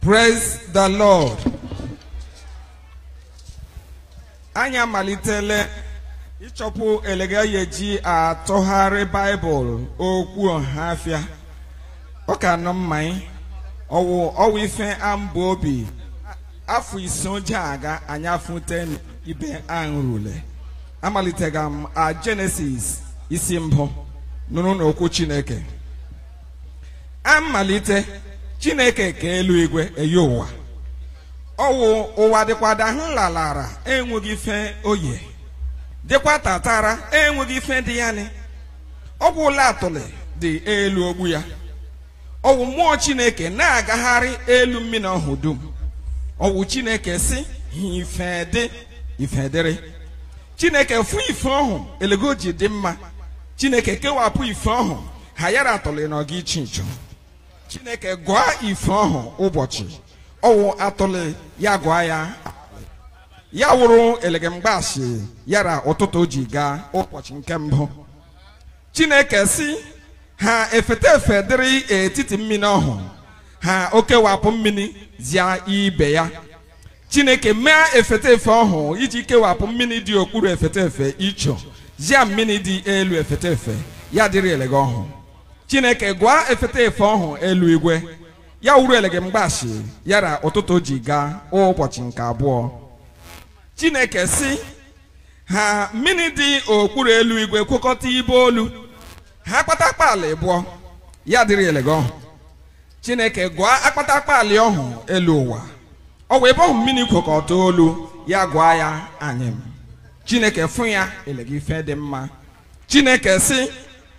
Praise the Lord. Anya malitele ichopu elega yeji atohare Bible Ukoha Agwu. Oka no mmai owo ife ambobi afu isonja aga anya funten ibe anrule. Amalitegam a Genesis isimbo nunu no okwu Chineke. Amalite Chineke ke elu igwe eyowa. Owo ụwa dịkwa lalara enweghị ife oye. Dịkwa tatara enweghị ife dị ya ni. Ọgwụ ụlọ atụle dị elu ogbu ya. Owu mmụọ Chineke na-agagharị elu mmiri ọhụ dum. Owu Chineke si ife dịrị. Chineke fu ife ọhụ elegoji dị mma. Chineke kewapụ ife ọhụ ha yara atụle n'oge ichincho. Chineke gwa ife ọhụ ụbọchị. Owu atụle ya gwa ya wụrụ elegemgbashi yara ụtụtụ ji gaa ụbọchị nke mbụ. Chineke si ha efetefe dịrị etiti mmiri ọhụ ha okewapụ mmiri zia ibe ya. Chineke mee efetefe ọhụ iji kewapụ mmiri dị okpuru efetefe icho zia mmiri dị elu efetefe ya dịrị elege ọhụ. Chineke gwa efetefe ọhụ elu igwe ya wuru elegemgbashi yara ụtụtụ ji gaa ụbọchị nke abụọ. Chineke si ha mmiri dị okpuru elu igwe kwekọta ibe olu ha akpatakpali abụọ ya dịrị elege ọhụ. Chineke gwa akpatakpali ọhụ elu ụwa ọ wee ebe ọhụ mmiri kwekọta olu ya gwa ya anyịm. Chineke fụ ya elege ife dị mma. Chineke si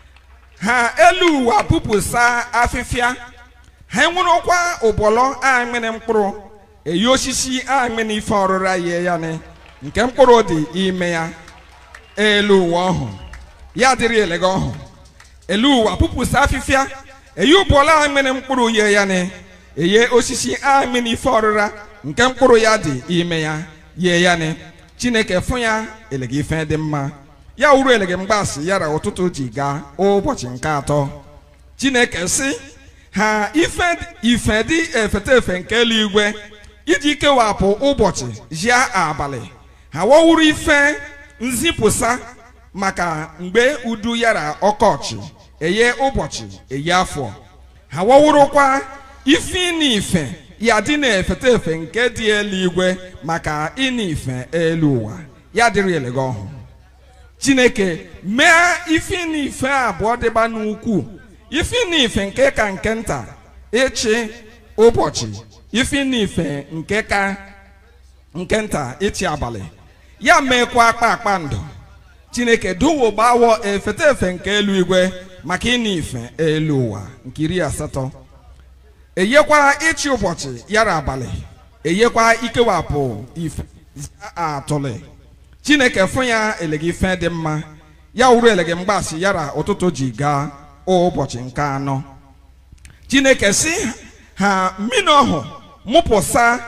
ha elu ụwa pupụsa afịfịa ha enwurokwa ụbọlọ amịrị mkpụrụ eyi osisi amịrị ife ọrụra yie ya ni nke mkpụrụ dị ime ya. Elu ụwa ọhụ ya dịrị elege ọhụ. Elu ụwa pupụsa afịfịa eyi ụbọlọ amịrị mkpụrụ yie ya ni eye osisi amịrị ife ọrụra nke mkpụrụ ya dị ime ya yie ya ni. Chineke fụ ya elege ife dị mma. Ya wuru elege mgbasị yara ụtụtụ ji gaa ụbọchị nke atọ. Chineke si ha ife dị efetefe nke eluigwe iji kewapụ ụbọchị jia abalị. Ha wawuru ife nzipụsa maka mgbe udu yara ọkọchị eye ụbọchị eye afọ. Ha wawurukwa ife n'ife ya dị na-efetefe nke dị eluigwe maka ịn'ife elu ụwa ya dịrị elege ọhụ. Chineke mee ife n'ife abụọ dịba n'ukwu. Ife n'ife nke ka nke nta echi ụbọchị. Ife n'ife nke ka nke nta echi abalị. Ya meekwa kpakpando. Chineke duwo gbawo efetefe nke elu igwe maka ịn'ife elu ụwa nke 80. Eyekwa ichi ụbọchị yara abalị. Eyekwa ikewapụ ife atụle. Chineke fụ ya elege ife dị mma. Ya wuru elege mgbasị yara ụtụtụ ji gaa ụbọchị nke anọ. Chineke si ha mmiri ọhụ mụpụsa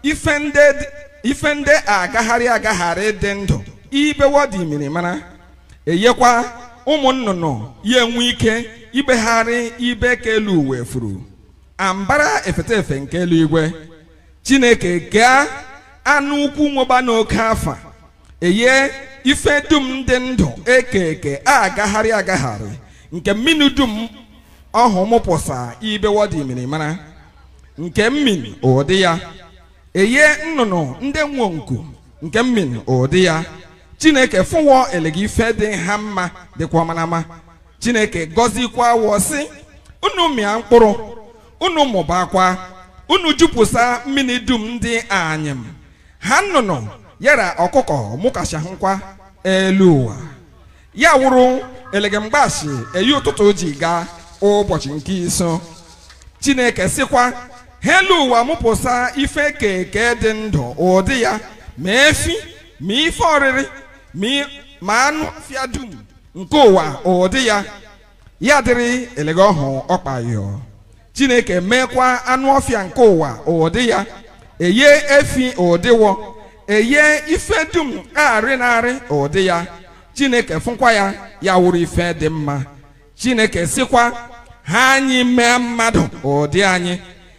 ife ndị agagharị dị ndụ ibewo dị mirimara. Eyekwa ụmụ nnụnụ ya enwe ike ibegharị ibe ka elu uwe furu ambara efetefe nke elu igwe. Chineke gaa anụ ukwu nweba n'oke afa eye ife dum dị ndụ eke agagharị nke mmiri dum ọhụ mụpụsa ibewo dị mirimara nke mmiri ụdị ya. Eye nnụnụ ndị nwonku nke mmiri ụdị ya. Chineke fụwọ elege ife dị ha mma dịkwa manama. Chineke gọzikwa wọsị unu mịa mkpụrụ unu mụbakwa unu jupụsa mmiri dum dị anyịm. Ha nnụnụ yara ọkụkọ mụkachahụkwa elu ụwa. Ya wụrụ elege mgbasị eyi ụtụtụ ji gaa ụbọchị nke iso. Chineke sikwa ha elu ụwa mụpụsa ife keke dị ndụ ụdị ya ma efi ma ife ọrịrị ma anụ ọfịa dum nke ụwa ụdị ya ya dịrị elege ọhụ ọkpayọ. Chineke meekwa anụ ọfịa nke ụwa ụdị ya eye efi ụdịwọ eye ife dum narị ụdị ya. Chineke fụkwa ya wuru ife dị mma. Chineke sikwa ha anyị mee mmadụ ụdị anyị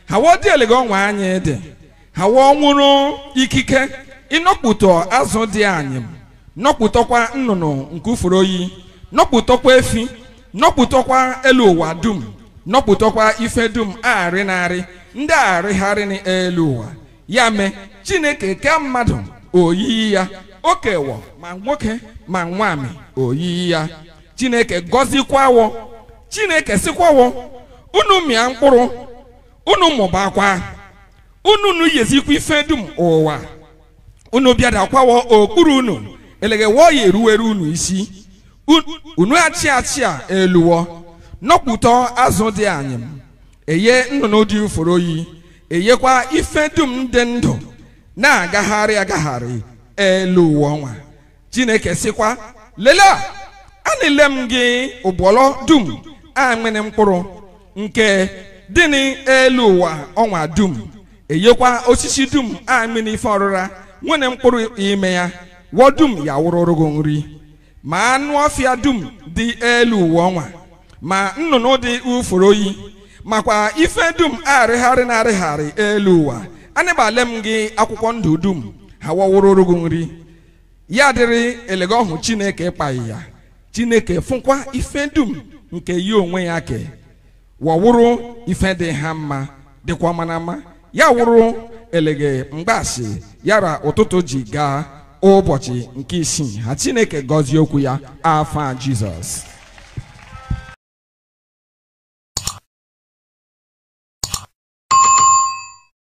hawo di elego nwa anyị dị hawo nwụrụ ikike ịnọkpụtọ azụ dị anyị nọkpụtọkwa nnụnụ nke ufuru oyi nọkpụtọkwa efi nọkpụtọkwa elu ụwa dum nọkpụtọkwa ife dum arị narị ndị arịgharị n'elu ụwa ya mee Chineke ke mmadụ oyiyi ya okewo ma nwoke ma nwanyị oyiyi ya Chineke gọzikwawo Chineke sikwawo unu mịa mkpụrụ unu mụbakwa unu yezikwa ife dum ụwa unu bịadakwawo okpuru unu elegewo ya eruweru unu isi unu achị a eluwo nọkpụtọ azụ dị anyị eye nnụnụ dị uforo oyi eyekwa ife dum dị ndụ na-agagharị elu ụwa ọnwa Chineke sikwa lelee anile m gị ụbọlọ dum amịnị mkpụrụ nke dị n'elu ụwa ọnwa dum eyekwa osisi dum amịnị ife ọrụra nwere mkpụrụ ime ya wọdum ya wụrụrụgo nri ma anụ ọfịa dum dị elu ụwa ọnwa ma nnụnụ dị uforo oyi makwa ife dum arịgharị elu ụwa anịbale m gị akwụkwọ ndụ dum ha wọwụrụrụgo nri ya dịrị elego ọhụ Chineke kpaghị ya Chineke fụkwa ife dum nke ya onwe ya ke wọwụrụ ife dị ha mma dịkwa mma ya wụrụ elege mgbasị yara ụtụtụ ji gaa ụbọchị nke isii ha Chineke gọzie okwu ya afa Jizọs.